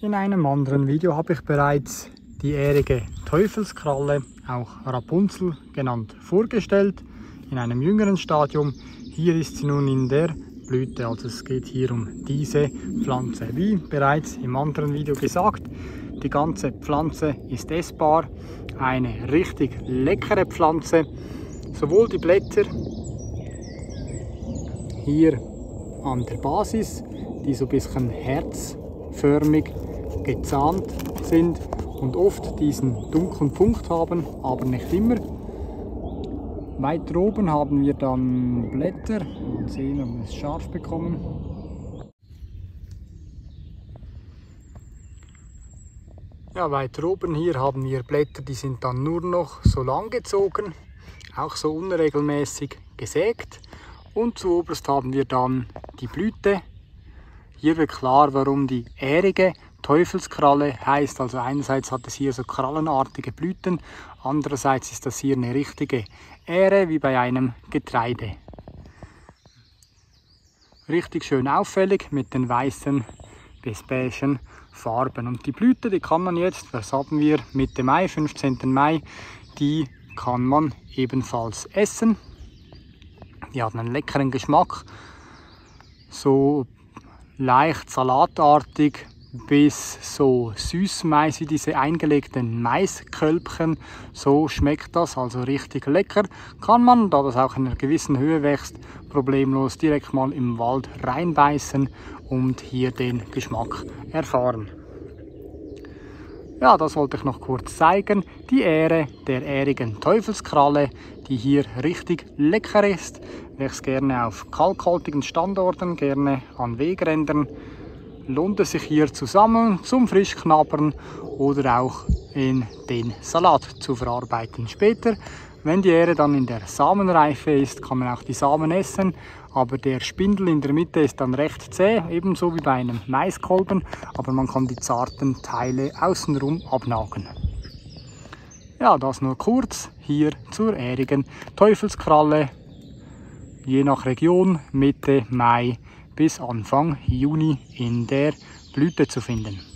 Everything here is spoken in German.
In einem anderen Video habe ich bereits die ährige Teufelskralle, auch Rapunzel genannt, vorgestellt, in einem jüngeren Stadium. Hier ist sie nun in der Blüte, also es geht hier um diese Pflanze. Wie bereits im anderen Video gesagt, die ganze Pflanze ist essbar, eine richtig leckere Pflanze. Sowohl die Blätter hier an der Basis, die so ein bisschen herzförmig gezahnt sind und oft diesen dunklen Punkt haben, aber nicht immer. Weiter oben haben wir dann Blätter. Mal sehen, ob wir es scharf bekommen. Ja, weiter oben hier haben wir Blätter, die sind dann nur noch so lang gezogen, auch so unregelmäßig gesägt. Und zuoberst haben wir dann die Blüte. Hier wird klar, warum die ährige Teufelskralle heißt. Also einerseits hat es hier so krallenartige Blüten, andererseits ist das hier eine richtige Ähre wie bei einem Getreide. Richtig schön auffällig mit den weißen bis beigen Farben. Und die Blüte, die kann man jetzt, was haben wir, Mitte Mai, 15. Mai, die kann man ebenfalls essen. Die hat einen leckeren Geschmack, so leicht salatartig bis so süß-Mais wie diese eingelegten Maiskölbchen. So schmeckt das, also richtig lecker. Kann man, da das auch in einer gewissen Höhe wächst, problemlos direkt mal im Wald reinbeißen und hier den Geschmack erfahren. Ja, das wollte ich noch kurz zeigen. Die Ähre der ährigen Teufelskralle, die hier richtig lecker ist. Wächst gerne auf kalkhaltigen Standorten, gerne an Wegrändern. Lohnt es sich hier zusammen zum Frischknabbern oder auch in den Salat zu verarbeiten. Später, wenn die Ähre dann in der Samenreife ist, kann man auch die Samen essen, aber der Spindel in der Mitte ist dann recht zäh, ebenso wie bei einem Maiskolben, aber man kann die zarten Teile außenrum abnagen. Ja, das nur kurz hier zur ährigen Teufelskralle, je nach Region Mitte Mai bis Anfang Juni in der Blüte zu finden.